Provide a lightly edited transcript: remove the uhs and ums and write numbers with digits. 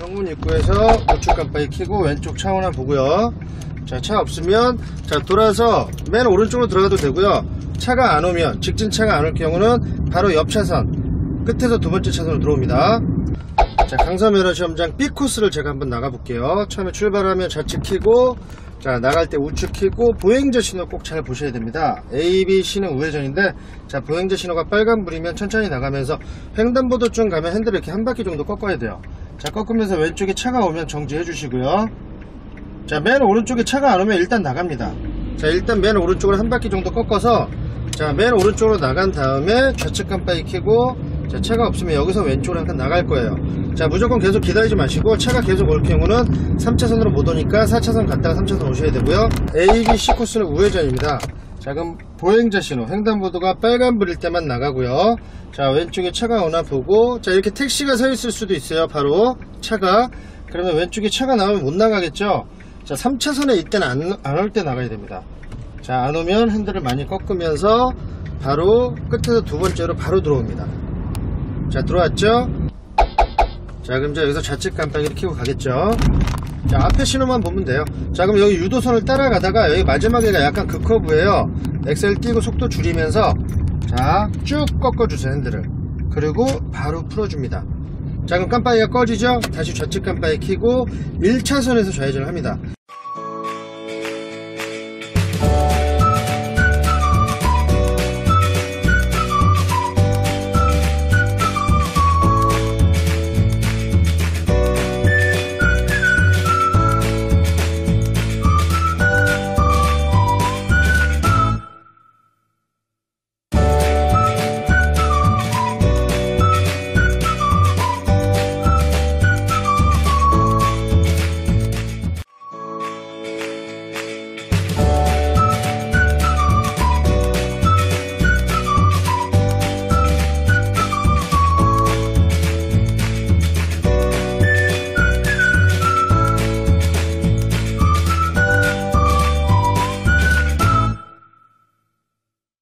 정문 입구에서 우측 깜빡이 켜고 왼쪽 차 오나 보고요. 자, 차 없으면 자 돌아서 맨 오른쪽으로 들어가도 되고요. 차가 안 오면, 직진 차가 안 올 경우는 바로 옆 차선 끝에서 두 번째 차선으로 들어옵니다. 자, 강사면허 시험장 B 코스를 제가 한번 나가 볼게요. 처음에 출발하면 좌측 켜고, 자 나갈 때 우측 켜고, 보행자 신호 꼭 잘 보셔야 됩니다. A, B, C는 우회전인데, 자 보행자 신호가 빨간불이면 천천히 나가면서 횡단보도쯤 가면 핸들을 이렇게 한 바퀴 정도 꺾어야 돼요. 자, 꺾으면서 왼쪽에 차가 오면 정지해 주시고요. 자, 맨 오른쪽에 차가 안 오면 일단 나갑니다. 자, 일단 맨 오른쪽으로 한 바퀴 정도 꺾어서, 자 맨 오른쪽으로 나간 다음에 좌측 깜빡이 켜고, 자 차가 없으면 여기서 왼쪽으로 잠깐 나갈 거예요. 자, 무조건 계속 기다리지 마시고, 차가 계속 올 경우는 3차선으로 못 오니까 4차선 갔다가 3차선 오셔야 되고요. A, B, C 코스는 우회전입니다. 자, 그럼 보행자 신호, 횡단보도가 빨간불일 때만 나가고요. 자, 왼쪽에 차가 오나 보고, 자 이렇게 택시가 서 있을 수도 있어요. 바로 차가. 그러면 왼쪽에 차가 나오면 못 나가겠죠. 자, 3차선에 이때는 안 올 때 나가야 됩니다. 자, 안 오면 핸들을 많이 꺾으면서 바로 끝에서 두 번째로 바로 들어옵니다. 자, 들어왔죠? 자, 그럼 이제 여기서 좌측 깜빡이를 켜고 가겠죠. 자, 앞에 신호만 보면 돼요. 자, 그럼 여기 유도선을 따라가다가 여기 마지막에가 약간 급커브예요. 엑셀 띄고 속도 줄이면서, 자 쭉 꺾어주세요, 핸들을. 그리고 바로 풀어줍니다. 자, 그럼 깜빡이가 꺼지죠? 다시 좌측 깜빡이 켜고 1차선에서 좌회전을 합니다.